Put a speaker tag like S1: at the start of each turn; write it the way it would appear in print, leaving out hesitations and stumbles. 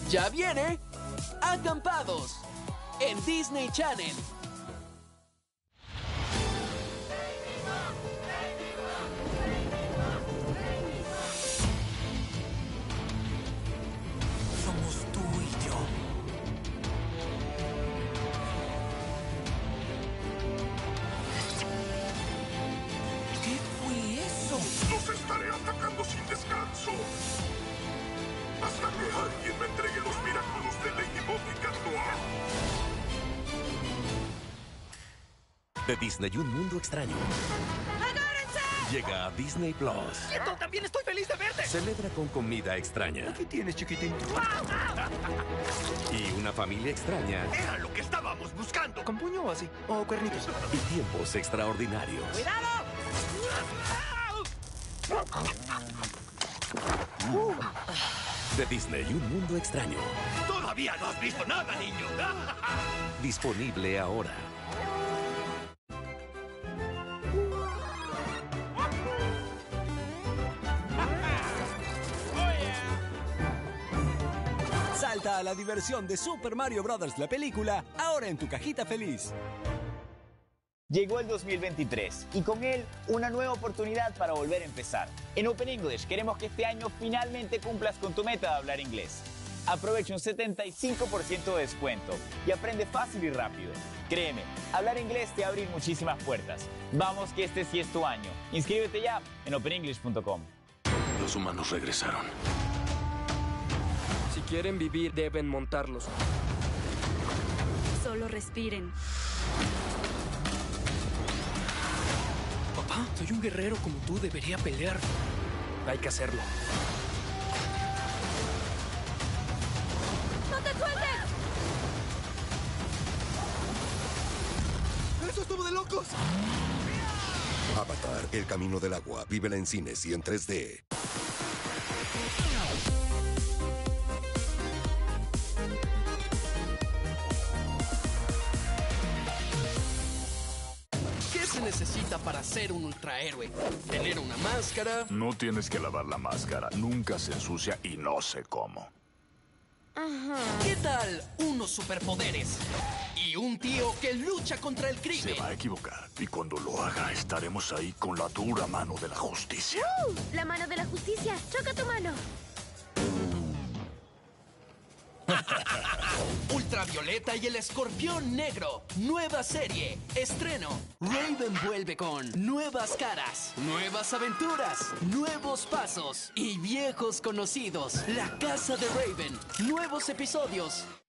S1: Ya viene Acampados en Disney Channel.
S2: Somos tú y yo. ¿Qué fue eso?
S3: ¡Los estaré atacando sin descanso! Hasta que alguien me entregue los milagros de Ladybug y Cat Noir.
S4: De Disney, un mundo extraño.
S5: ¡Agárrense!
S4: Llega a Disney Plus.
S2: ¡Quieto! ¡También estoy feliz de verte!
S4: Celebra con comida extraña.
S2: ¿Qué tienes, chiquitín?
S4: Y una familia extraña.
S3: ¡Era lo que estábamos buscando!
S2: ¿Con puño o así? ¿O cuernitos?
S4: Y tiempos extraordinarios.
S5: ¡Cuidado!
S4: De Disney, un mundo extraño.
S3: ¡Todavía no has visto nada, niño!
S4: Disponible ahora.
S6: Salta a la diversión de Super Mario Bros. La película, ahora en tu cajita feliz.
S7: Llegó el 2023 y con él una nueva oportunidad para volver a empezar. En Open English queremos que este año finalmente cumplas con tu meta de hablar inglés. Aprovecha un 75% de descuento y aprende fácil y rápido. Créeme, hablar inglés te va a abrir muchísimas puertas. Vamos que este sí es tu año. Inscríbete ya en openenglish.com.
S3: Los humanos regresaron.
S8: Si quieren vivir, deben montarlos.
S9: Solo respiren.
S8: Papá, soy un guerrero como tú, debería pelear. Hay que hacerlo.
S5: ¡No te sueltes!
S2: ¡Eso estuvo de locos!
S10: Avatar, El Camino del Agua. Vívela en cines y en 3D.
S1: ¿Qué se necesita para ser un ultrahéroe? Tener una máscara,
S3: No tienes que lavar la máscara. Nunca se ensucia y no sé cómo.
S1: ¿qué tal unos superpoderes? Y un tío que lucha contra el
S3: Se
S1: crimen.
S3: va a equivocar. Y cuando lo haga, estaremos ahí con la dura mano de la justicia.
S5: La mano de la justicia. Choca tu mano.
S1: Ultravioleta y el Escorpión Negro. Nueva serie. Estreno. Raven vuelve con nuevas caras, nuevas aventuras, nuevos pasos y viejos conocidos. La Casa de Raven. Nuevos episodios